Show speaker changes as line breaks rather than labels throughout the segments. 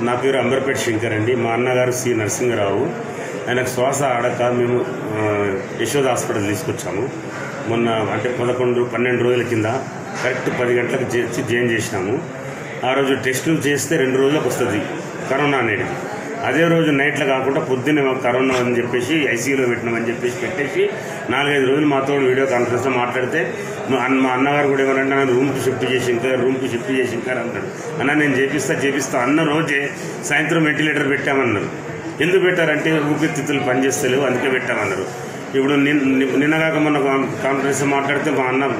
నా పేరు అంబర్పేట శంకర్ అండి. మా అన్నగారు సి నరసింహరావు. ఆయనకు శ్వాస ఆడక మేము యశోద హాస్పిటల్ తీసుకొచ్చాము. మొన్న అంటే 11-12 రోజుల కింద కరెక్ట్ 10 గంటలకు జాయిన్ చేసినాము. ఆ రోజు టెస్టులు చేస్తే 2 రోజులకు వస్తుంది కరోనా అనేది. అదే రోజు నైట్లో కాకుండా పొద్దున్నే మాకు కరోనా అని చెప్పేసి ఐసీయూలో పెట్టినామని పెట్టేసి 4-5 రోజులు మాతో వీడియో కాన్ఫరెన్స్లో మాట్లాడితే మా అన్నగారు కూడా ఏమన్నా నన్ను రూమ్కి షిఫ్ట్ చేసి ఇంకా అంటాడు. అన్న నేను చేపిస్తా అన్న రోజే సాయంత్రం వెంటిలేటర్ పెట్టామన్నారు. ఎందుకు పెట్టారంటే ఊపిరితిత్తులు పనిచేస్తలేవు అందుకే పెట్టామన్నారు. ఇప్పుడు నిన్నగాక మొన్న కాన్ఫరెన్స్ మాట్లాడితే మా అన్న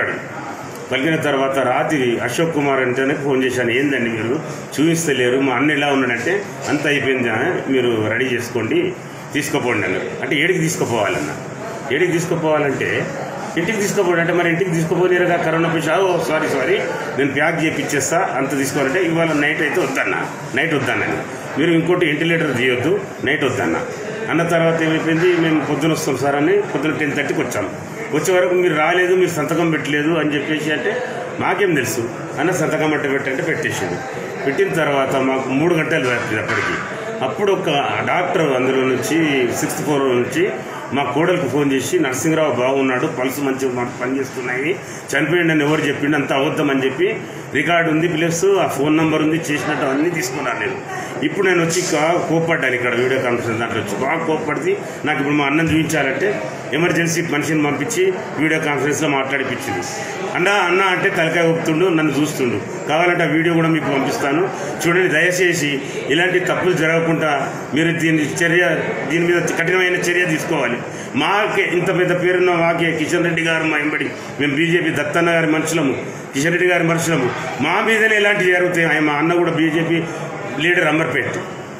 పలికిన తర్వాత రాత్రి అశోక్ కుమార్ అంటేనే ఫోన్ చేశాను. ఏందండి మీరు చూపిస్తలేరు, మా అన్న ఎలా ఉన్నాడంటే అంత అయిపోయింది, మీరు రెడీ చేసుకోండి తీసుకుపోండి అన్నారు. అంటే ఏడికి తీసుకుపోవాలన్న, ఏడికి తీసుకుపోవాలంటే ఇంటికి తీసుకోపోండి అంటే మరి ఇంటికి తీసుకుపోలేరుగా కరోనా పేషెంట్. సారీ నేను ప్యాక్ చేయించేస్తా అంత తీసుకోవాలంటే ఇవాళ నైట్ అయితే నైట్ వద్దన్నాను. మీరు ఇంకోటి వెంటిలేటర్ తీయొద్దు నైట్ అన్న తర్వాత ఏమైపోయింది, మేము పొద్దున వస్తాం సార్ అని పొద్దున 10:30కి వచ్చాము. వచ్చే వరకు మీరు రాలేదు, మీరు సంతకం పెట్టలేదు అని చెప్పేసి అంటే మాకేం తెలుసు అన్న సంతకం పెట్టంటే పెట్టేసింది. పెట్టిన తర్వాత మాకు 3 గంటలు పట్టింది. అప్పుడు ఒక డాక్టర్ అందులో నుంచి 6th floor నుంచి మా కోడలికి ఫోన్ చేసి నరసింహరావు బాగున్నాడు, పల్స్ మంచిగా పనిచేస్తున్నాయి, చనిపోయింది అని ఎవరు చెప్పిండు, అంత అబద్ధం అని చెప్పి రికార్డు ఉంది ప్లస్ ఆ ఫోన్ నెంబర్ ఉంది, చేసినట్టు అన్నీ తీసుకున్నాను నేను. ఇప్పుడు నేను వచ్చి కోప్పడ్డాను ఇక్కడ వీడియో కాన్ఫరెన్స్ దాంట్లో వచ్చి బాగా కోప్పడితే నాకు ఇప్పుడు మా అన్నం చూపించాలంటే ఎమర్జెన్సీ మనిషిని పంపించి వీడియో కాన్ఫరెన్స్లో మాట్లాడిపించింది. అన్న అంటే తలకాయ ఊపుతుండు, నన్ను చూస్తుండు. కావాలంటే ఆ వీడియో కూడా మీకు పంపిస్తాను చూడండి. దయచేసి ఇలాంటి తప్పులు జరగకుండా మీరు దీని మీద కఠినమైన చర్య తీసుకోవాలి. మాకే ఇంత పెద్ద పేరున్న మాకే కిషన్ రెడ్డి గారు మా ఎంబడి మేము బీజేపీ దత్తన్న గారి మనుషులము, కిషన్ రెడ్డి గారి మనుషులము, మా మీదనే ఇలాంటివి జరుగుతాయి. మా అన్న కూడా బీజేపీ లీడర్ అంబర్పేట,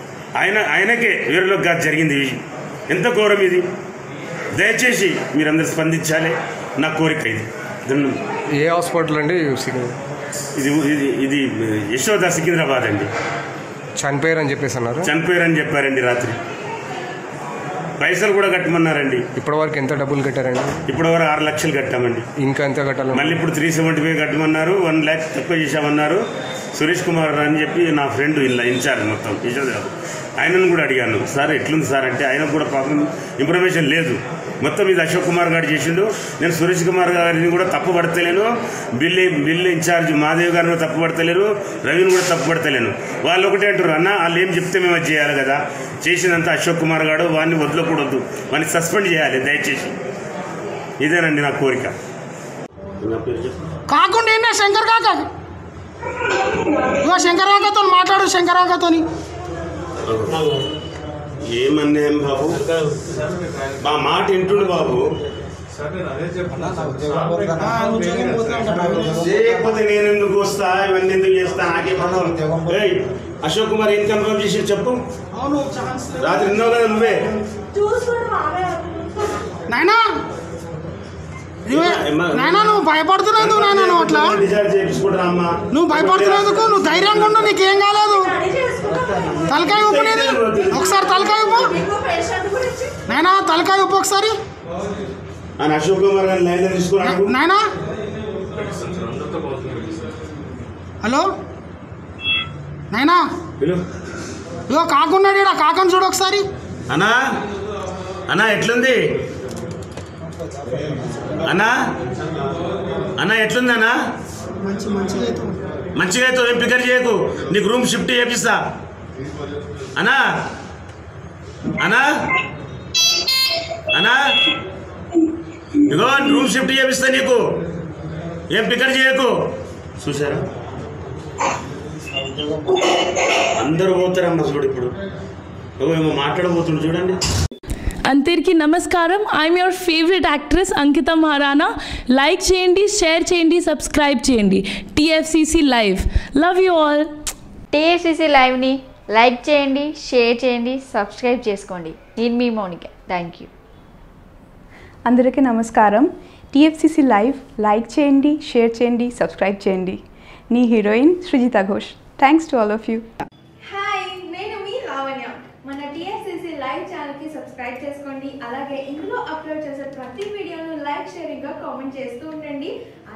ఆయనకే వీరిలో జరిగింది. ఎంత ఘోరం ఇది. దయచేసి మీరందరూ స్పందించాలి, నా కోరిక ఇది.
ఏ హాస్పిటల్ అండి?
ఇది యశోద సికింద్రాబాద్ అండి.
చనిపోయారని
చెప్పారండి రాత్రి. పైసలు కూడా కట్టమన్నారండి.
ఇప్పటివరకు ఎంత డబ్బులు కట్టారండి?
ఇప్పటివరకు 6 లక్షలు కట్టామండి.
ఇంకా ఎంత కట్టాలి?
మళ్ళీ ఇప్పుడు 375 కట్టమన్నారు. 1 lakh తక్కువ చేశామన్నారు. సురేష్ కుమార్ అని చెప్పి నా ఫ్రెండ్ ఇలా ఇన్ఛార్జ్ మొత్తం యశోద, ఆయనను కూడా అడిగాను, సార్ ఎట్లుంది సార్ అంటే ఆయనకు కూడా పాపం ఇన్ఫర్మేషన్ లేదు. మొత్తం ఇది అశోక్ కుమార్ గారు చేసిండు. నేను సురేష్ కుమార్ గారిని కూడా తప్పు పడతలేను, బిల్లు ఇన్ఛార్జ్ మాదేవ్ గారిని కూడా తప్పు పడతలేరు, రవిని కూడా తప్పు పడతలేను. వాళ్ళు ఒకటే అంటారు, అన్న వాళ్ళు ఏం చెప్తే మేము అది చేయాలి కదా, చేసినంత అశోక్ కుమార్ గారు వాడిని వదలకూడదు, వాడిని సస్పెండ్ చేయాలి దయచేసి. ఇదేనండి నా కోరిక.
కాకుండా శంకర్ కాక శంకర్ కాకతో మాట్లాడు. శంకర్ కాకతో
ఏమన్నాం బాబు, మా మాట వింటుండు బాబు. చేయకపోతే నేను ఎందుకు వస్తా, ఇవన్నీ ఎందుకు చేస్తా, నాకే అశోక్ కుమార్ ఏం కన్ఫర్మ్ చేసి చెప్పు. రాత్రి విన్నావు కదా నువ్వే.
నాయనా నువ్వు భయపడుతున్నావు నాయన, నువ్వు అట్లా నువ్వు భయపడుతున్నందుకు నువ్వు ధైర్యంగా ఉండు, నీకేం కాలేదు. తలకాయ ఉప్పునేది ఒకసారి, తలకాయ ఉప్పు నాయనా, తలకాయ ఉప్పు ఒకసారి
అశోక్ కుమార్
నాయనా. హలో నాయనా, ఇగో కాకున్నాడు, కాకని చూడు ఒకసారి.
అన్నా ఎట్లుంది అన్నా ఎట్లుంది అన్నా? మంచిగా అయితే ఏం ఫికర్ చేయకు, నీకు రూమ్ షిఫ్ట్ చేపిస్తా అన్నా. ఇగో రూమ్ షిఫ్ట్ చేపిస్తా నీకు, ఏం ఫికర్ చేయకు. చూసారా అందరూ పోతారమ్మా చూడు. ఇప్పుడు ఏమో మాట్లాడబోతుండు చూడండి.
అందరికీ నమస్కారం. I'm your favourite actress Ankita Maharana. Like చేయండి, షేర్ చేయండి, సబ్స్క్రైబ్ చేయండి. TFCC live. Love you all.
TFCC లైవ్ని లైక్ చేయండి, షేర్ చేయండి, సబ్స్క్రైబ్ చేసుకోండి. నేను మీ మౌనిక. Thank you.
అందరికీ నమస్కారం. టీఎఫ్సీసీ లైవ్ లైక్ చేయండి, షేర్ చేయండి, సబ్స్క్రైబ్ చేయండి. నీ heroine Srijita Ghosh. Thanks to all of you.
Hi, నేను మీ లావణ్య. మన టీఎఫ్సీసీ లైవ్ ఛానల్కి సబ్స్క్రైబ్ చేసుకోండి. అలాగే ఇందులో అప్లోడ్ చేసే ప్రతి వీడియోను లైక్, షేరింగ్గా కామెంట్ చేస్తూ ఉండండి.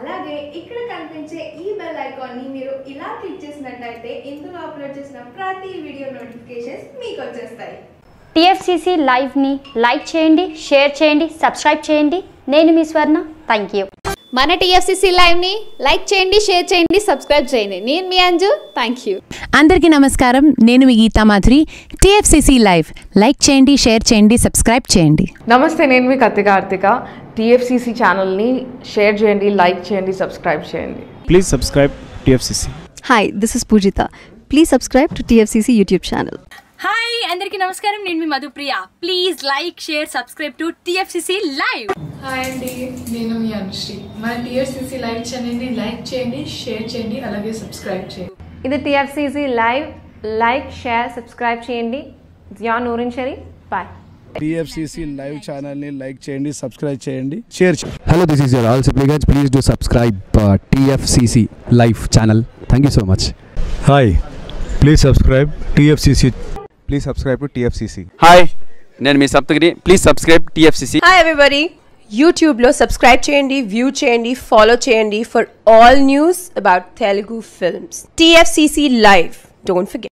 అలాగే ఇక్కడ కనిపించే ఈ బెల్ ఐకాన్ని మీరు ఇలా క్లిక్ చేసినట్టయితే ఇందులో అప్లోడ్ చేసిన ప్రతి వీడియో నోటిఫికేషన్స్ మీకు వచ్చేస్తాయి.
టీఎఫ్సీసీ లైవ్ని లైక్ చేయండి, షేర్ చేయండి, సబ్స్క్రైబ్ చేయండి. నేను మీ స్వర్ణ. Thank you.
మన టీఎఫ్సీసీ లైవ్ని లైక్ చేయండి, షేర్ చేయండి, సబ్స్క్రైబ్ చేయండి. నేను మీ అంజు. Thank you.
అందరికీ నమస్కారం. నేను మీ Geetha Madhuri. TFCC live like చేయండి, షేర్ చేయండి, సబ్స్క్రైబ్ చేయండి.
నమస్తే, నేను మీ కార్తిక. టీఎఫ్సీసీ ఛానల్ని షేర్ చేయండి, లైక్ చేయండి, సబ్స్క్రైబ్ చేయండి.
Please subscribe TFCC.
Hi, this is Poojitha. Please subscribe to TFCC YouTube channel.
Hi, అందరికీ నమస్కారం. నేను మీ Madhupriya. Please like, share, subscribe to TFCC live.
Hi అండి, నేను మీ అనుశ్రీ. మన టీఎఫ్సీసీ లైవ్ ఛానల్ని లైక్ చేయండి, షేర్ చేయండి, అలాగే సబ్స్క్రైబ్ చేయండి.
ఇది TFCC live. Like, share, subscribe చేయండి. Zia Noorin Sharif. Bye.
TFCC live ఛానల్ని లైక్ చేయండి, సబ్స్క్రైబ్ చేయండి, షేర్ చేయండి.
Hello, this is your all supplicants. Please do subscribe TFCC live channel. Thank you so much.
Hi, please subscribe TFCC.
Please subscribe to TFCC.
Hi, నేను మీ Saptagiri. Please subscribe TFCC.
Hi everybody, యూట్యూబ్లో subscribe చేయండి, view చేయండి, follow చేయండి for all news about Telugu films. TFCC live. Don't forget.